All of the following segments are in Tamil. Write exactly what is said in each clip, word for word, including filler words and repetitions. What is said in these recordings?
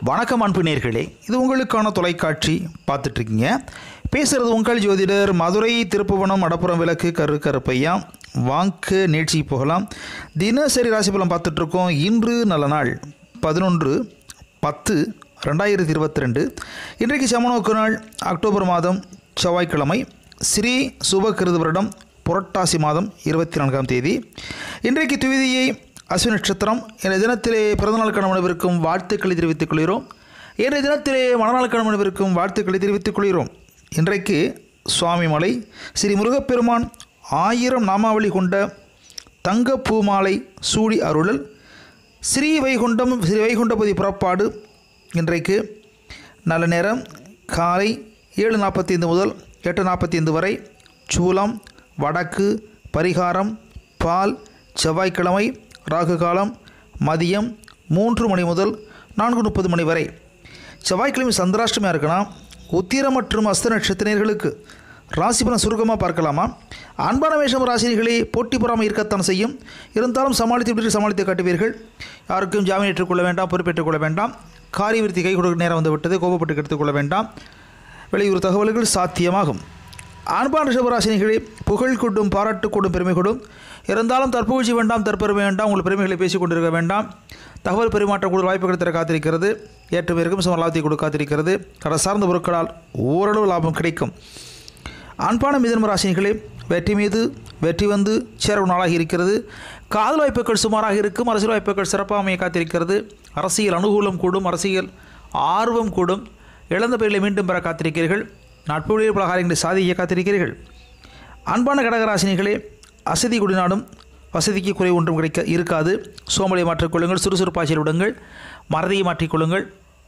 வணக்கம் அன்பு நேயர்களே, இது உங்களுக்கான தொலைக்காட்சி பார்த்துட்ருக்கீங்க. பேசுகிறது உங்கள் ஜோதிடர் மதுரை திருப்புவனம் மடப்புறம் விளக்கு கரு கருப்பையா. வாங்க நிகழ்ச்சிக்கு போகலாம். தினசரி ராசி பலன் பார்த்துட்ருக்கோம். இன்று நல்ல நாள் பதினொன்று பத்து ரெண்டாயிரத்தி இருபத்தி ரெண்டு. இன்றைக்கு சமநோக்கு நாள் அக்டோபர் மாதம் செவ்வாய்க்கிழமை, ஸ்ரீ சுபகிருது வருடம் புரட்டாசி மாதம் இருபத்தி நான்காம் தேதி. இன்றைக்கு துவிதியை அஸ்வினி நட்சத்திரம். இன்றைய தினத்திலே பிறந்தநாள் கணவனவிற்கும் வாழ்த்துக்களை தெரிவித்துக் கொள்கிறோம். இன்றைய தினத்திலே மணநாள் கணவனவிற்கும் வாழ்த்துக்களை தெரிவித்துக் கொள்கிறோம். இன்றைக்கு சுவாமி மலை ஸ்ரீ முருகப்பெருமான் ஆயிரம் நாமாவளி கொண்ட தங்க பூமாலை சூடி அருளல், ஸ்ரீ வைகுண்டம் ஸ்ரீ வைகுண்டபதி புறப்பாடு. இன்றைக்கு நல்ல நேரம் காலை ஏழு நாற்பத்தி ஐந்து முதல் எட்டு நாற்பத்தி ஐந்து வரை. சூலம் வடக்கு, பரிகாரம் பால். செவ்வாய்க்கிழமை ராகு காலம் மதியம் மூன்று மணி முதல் நான்கு முப்பது மணி வரை. செவ்வாய்க்கிழமை சந்திராஷ்டமியாக இருக்குன்னா உத்திரம் மற்றும் அஸ்த நட்சத்திரர்களுக்கு ராசி பலன் சுருக்கமாக பார்க்கலாமா? அன்பான மேஷம் ராசினிகளே, போட்டி பொறாமை இருக்கத்தான் செய்யும். இருந்தாலும் சமாளித்து விட்டு சமாளித்து காட்டுவீர்கள். யாருக்கும் ஜாமீன் ஏற்றுக்கொள்ள வேண்டாம், பொறுப்பேற்றுக் கொள்ள வேண்டாம். காரிய விருத்தி கை கொடுக்க நேரம் வந்து விட்டது, கோபப்பட்டு எடுத்துக்கொள்ள வேண்டாம். வெளியூர் தகவல்கள் சாத்தியமாகும். அன்பான ரிஷபராசினிகளே, புகழ் கொண்டும் பாராட்டு கொண்டும் பெருமை கொடும். இருந்தாலும் தற்புகழ்ச்சி வேண்டாம், தற்பெருமை வேண்டாம். உங்கள் பெருமைகளை பேசிக் கொண்டிருக்க வேண்டாம். தகவல் பரிமாற்றம் கூட வாய்ப்புகள் தர காத்திருக்கிறது. ஏற்றம் இருக்கும் சம லாபத்தை கொடுக்க காத்திருக்கிறது. கடை சார்ந்த பொருட்களால் ஓரளவு லாபம் கிடைக்கும். அன்பான மிதுன ராசினிகளே, வெற்றி மீது வெற்றி வந்து சேரும் நாளாகி இருக்கிறது. காதல் வாய்ப்புகள் சுமாராக இருக்கும். அரசியல் வாய்ப்புகள் சிறப்பாக அமைய காத்திருக்கிறது. அரசியல் அனுகூலம் கூடும், அரசியல் ஆர்வம் கூடும். இழந்த பெயர்களை மீண்டும் பெற காத்திருக்கிறீர்கள். நட்புடைய பலகாரங்களை சாதிக்க காத்திருக்கிறீர்கள். அன்பான கடகராசினிகளே, அசதி குடிநாடும் வசதிக்கு குறை ஒன்றும் கிடைக்க இருக்காது. சோம்பலை மாற்றிக்கொள்ளுங்கள், சுறுசுறுப்பாட்சியில் விடுங்கள், மறதியை மாற்றிக்கொள்ளுங்கள்.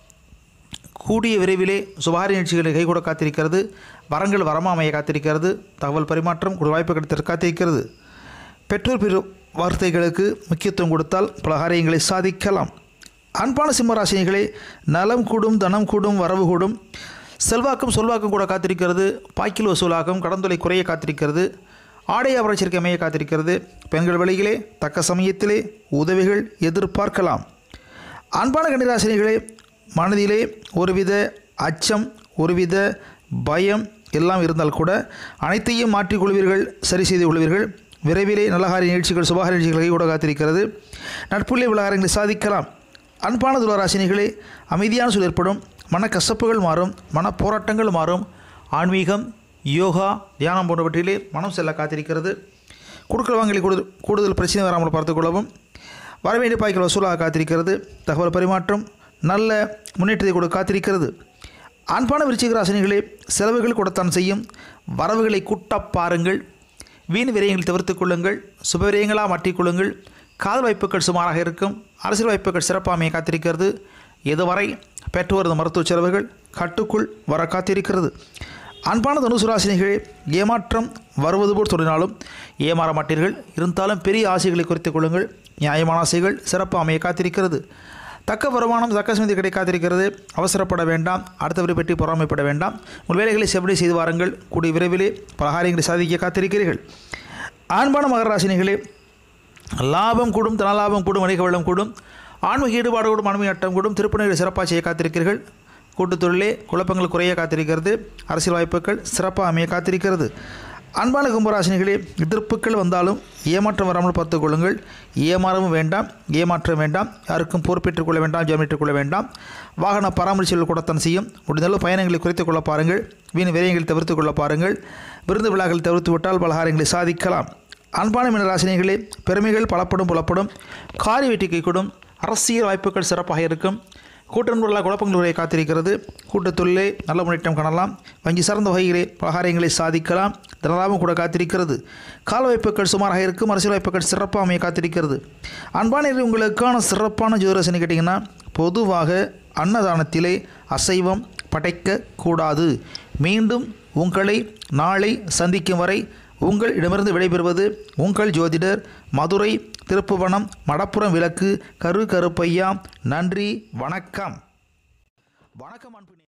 கூடிய விரைவிலே சுபகாரிய நிகழ்ச்சிகளை கைகூட காத்திருக்கிறது. வரங்கள் வரமாமையை காத்திருக்கிறது. தகவல் பரிமாற்றம் ஒரு வாய்ப்பு கிடைத்த காத்திருக்கிறது. பெற்றோர் பிற வார்த்தைகளுக்கு முக்கியத்துவம் கொடுத்தால் பல காரியங்களை சாதிக்கலாம். அன்பான சிம்மராசினிகளே, நலம் கூடும், தனம் கூடும், வரவு கூடும். செல்வாக்கும் சொல்வாக்கும் கூட காத்திருக்கிறது. பாய்க்கில் வசூலாகும், கடந்தொலை குறைய காத்திருக்கிறது. ஆடை ஆபரணச்சிற்கு அமைய காத்திருக்கிறது. பெண்கள் வழியிலே தக்க சமயத்திலே உதவிகள் எதிர்பார்க்கலாம். அன்பான கன்னிராசினிகளே, மனதிலே ஒருவித அச்சம், ஒருவித பயம் எல்லாம் இருந்தால் கூட அனைத்தையும் மாற்றிக்கொள்வீர்கள், சரி செய்து கொள்வீர்கள். விரைவிலே நல்லகாரிய நிகழ்ச்சிகள் சுபகாரிய நிகழ்ச்சிகளை கூட காத்திருக்கிறது. நட்புள்ளே விவகாரங்களை சாதிக்கலாம். அன்பான துளராசினிகளே, அமைதியான சூழல் ஏற்படும். மன கசப்புகள் மாறும், மன போராட்டங்கள் மாறும். ஆன்மீகம், யோகா, தியானம் போன்றவற்றிலே மனம் செல்ல காத்திருக்கிறது. கொடுக்கல் வாங்கலை கூடுதல் கூடுதல் பிரச்சனை வராமல் பார்த்துக்கொள்ளவும். வரவேண்டிய பாய்கள் வசூலாக காத்திருக்கிறது. தகவல் பரிமாற்றம் நல்ல முன்னேற்றத்தை கூட காத்திருக்கிறது. அன்பான விருச்சிக ராசினிகளே, செலவுகள் கூடத்தான் செய்யும். வரவுகளை கூட்ட பாருங்கள். வீண் விரயங்களை தவிர்த்து கொள்ளுங்கள். சுப விரயங்களாக மாற்றிக்கொள்ளுங்கள். காதல் வாய்ப்புகள் சுமாராக இருக்கும். அரசியல் வாய்ப்புகள் சிறப்பாமையை காத்திருக்கிறது. இதுவரை பெற்று வருந்த மருத்துவ செலவுகள் கட்டுக்குள் வர காத்திருக்கிறது. அன்பான தனுசு ராசினிகளே, ஏமாற்றம் வருவது போல் தோன்றினாலும் ஏமாற மாட்டீர்கள். இருந்தாலும் பெரிய ஆசைகளை குறைத்துக் கொள்ளுங்கள். நியாயமான ஆசைகள் சிறப்பாக அமைய காத்திருக்கிறது. தக்க வருமானம் தக்க சந்தி கிடை காத்திருக்கிறது. அவசரப்பட வேண்டாம், அடுத்தவரை பற்றி பொறாமைப்பட வேண்டாம். உங்கள் வேலைகளை செவ்வடி செய்து வாருங்கள். கூடிய விரைவிலே பல காரியங்களை சாதிக்க காத்திருக்கிறீர்கள். அன்பான மகர ராசினிகளே, லாபம் கூடும், தனலாபம் கூடும், வணிக வளம் கூடும். ஆன்மீக ஈடுபாடு கூடும், ஆன்மீக அட்டம் கூடும். திருப்பணிகளை சிறப்பாக செய்ய காத்திருக்கிறீர்கள். கூட்டுத்தொழிலே குழப்பங்கள் குறைய காத்திருக்கிறது. அரசியல் வாய்ப்புகள் சிறப்பாக அமைய காத்திருக்கிறது. அன்பான கும்பராசினிகளே, எதிர்ப்புகள் வந்தாலும் ஏமாற்றம் வராமல் பார்த்துக் கொள்ளுங்கள். ஏமாறவும் வேண்டாம், ஏமாற்றம் வேண்டாம். யாருக்கும் பொறுப்பேற்றுக் கொள்ள வேண்டாம், ஜாமீன் கொள்ள வேண்டாம். வாகன பராமரிச்சல் கூடத்தான் செய்யும். முடிந்தாலும் பயணங்களை குறைத்துக் கொள்ள பாருங்கள். வீண் விரயங்களை தவிர்த்து கொள்ள பாருங்கள். விருந்து விழாக்கள் தவிர்த்து விட்டால் பலகாரங்களை சாதிக்கலாம். அன்பான மீனராசினிகளே, பெருமைகள் பலப்படும் புலப்படும். காரிய வெற்றி கைகூடும். அரசியல் வாய்ப்புகள் சிறப்பாக இருக்கும். கூட்டன்பொருளாக குழப்பங்கள் உரையை காத்திருக்கிறது. கூட்டத்தொழிலே நல்ல முன்னேற்றம் காணலாம். வங்கி சார்ந்த வகையிலே பலகாரியங்களை சாதிக்கலாம். தனலாபம் கூட காத்திருக்கிறது. கால வாய்ப்புகள் சுமாராக இருக்கும். அரசியல் வாய்ப்புகள் சிறப்பாக அமைய காத்திருக்கிறது. அன்பான உங்களுக்கான சிறப்பான ஜோதிடரசனை கேட்டிங்கன்னா, பொதுவாக அன்னதானத்திலே அசைவம் படைக்கக்கூடாது. மீண்டும் உங்களை நாளை சந்திக்கும் வரை உங்களிடமிருந்து விடைபெறுவது உங்கள் ஜோதிடர் மதுரை திருப்புவனம் மடப்புறம் விளக்கு கரு கருப்பையா. நன்றி, வணக்கம். வணக்கம் அன்பு.